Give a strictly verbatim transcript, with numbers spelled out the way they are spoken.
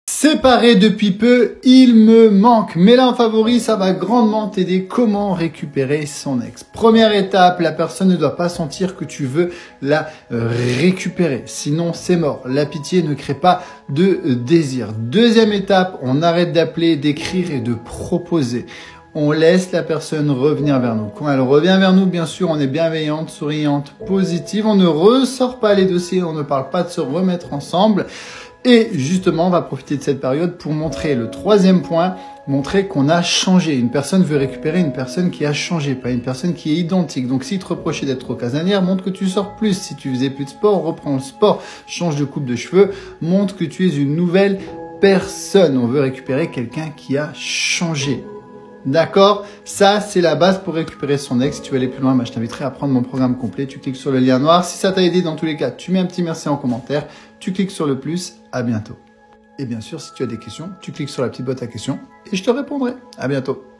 Séparé depuis peu, il me manque. Mets-la en favori, ça va grandement t'aider. Comment récupérer son ex? Première étape, la personne ne doit pas sentir que tu veux la récupérer. Sinon, c'est mort. La pitié ne crée pas de désir. Deuxième étape, on arrête d'appeler, d'écrire et de proposer. On laisse la personne revenir vers nous. Quand elle revient vers nous, bien sûr, on est bienveillante, souriante, positive. On ne ressort pas les dossiers, on ne parle pas de se remettre ensemble. Et justement, on va profiter de cette période pour montrer le troisième point, montrer qu'on a changé. Une personne veut récupérer une personne qui a changé, pas une personne qui est identique. Donc, si te reprochait d'être trop casanière, montre que tu sors plus. Si tu faisais plus de sport, reprends le sport. Change de coupe de cheveux, montre que tu es une nouvelle personne. On veut récupérer quelqu'un qui a changé. D'accord? Ça, c'est la base pour récupérer son ex. Si tu veux aller plus loin, bah, je t'inviterai à prendre mon programme complet. Tu cliques sur le lien noir. Si ça t'a aidé, dans tous les cas, tu mets un petit merci en commentaire. Tu cliques sur le plus. À bientôt. Et bien sûr, si tu as des questions, tu cliques sur la petite boîte à questions et je te répondrai. À bientôt.